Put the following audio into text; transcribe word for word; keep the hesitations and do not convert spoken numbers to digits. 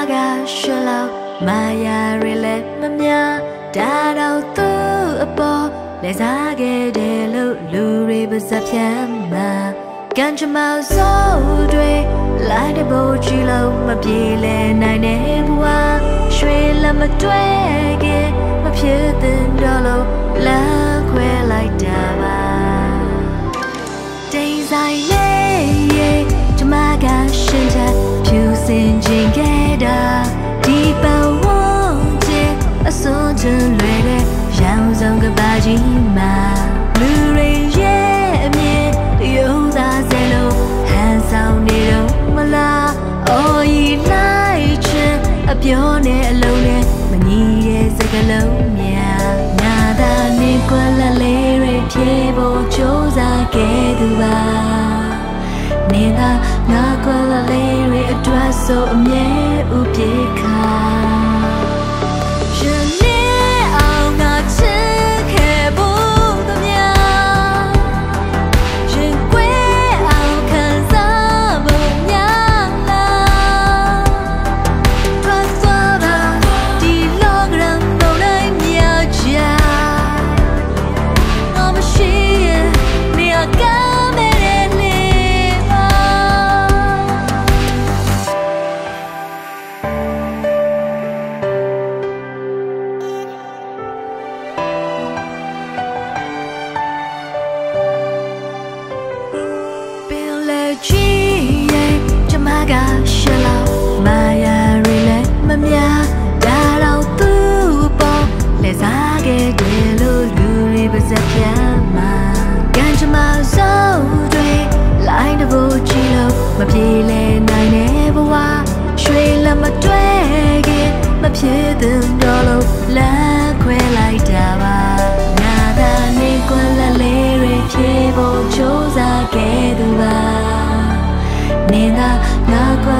ကရှလောက်မာယာရလည်းမများဒါတော့သူ့အပေါ်လဲစားခဲ့တယ်လို့လူတွေပါစပြမ်းမှာကံကြမ္မာစိုးတွေလိုက်တဲ့ဘိုးကြီးလုံးမပြေလဲနိုင်တဲ့ဘဝရွှေလက်မတွဲခင်မဖြစ်တဲ့တော့လို့လမ်းခွဲလိုက်တာပါတိမ်ဆိုင်လေးကျမကရှင်ချက်ဖြူစင်ခြင်းခဲ့တာဒီပဝန်းကျင်အစွန်ကျင်လွယ်တဲ့ရောင်စုံကဘာကြီးမှာလူတွေရဲ့အမြင်ရုံသားစဲလို့ဟန်ဆောင်နေတော့မလားအော်ရီလိုက်ချင်အပြောနဲ့အလုံးနဲ့မညီတဲ့စကားလုံးများနာသာနေကွက်လက်လေးတွေဖြေဖို့ကြိုးစားခဲ့သူပါနေတာငါကွက်လက်လေးတွေအတွက်ဆိုအမြဲဥပြေခါရှင်နေအောင်ငါချစ်ခဲ့ဖို့တမယာရှင်ကွယ်အောင်ခံစားဖို့များလားထွက်သွားတာဒီလောကရန်ပုံတိုင်းမြောက်ချာငါမရှိရင်နေရာကကရှလောက်မာယာရလည်းမများဒါတော့သူ့ပေါ်လဲစားခဲ့တယ်လို့လူတွေပါစပြမ်းမှာကံကြမ္မာစိုးတွေလိုက်တဲ့ဘိုးကြီးလို့မပြေလဲနိုင်တဲ့ဘဝရွှေလက်မတွဲခင်မဖြစ်တဲ့တော့လို့လမ်းခွဲလိုက်တာပါငါသာနေကွက်လက်လေးတွေဖြေဖို့ကြိုးစားခဲ့သူပါနေတာငါကွ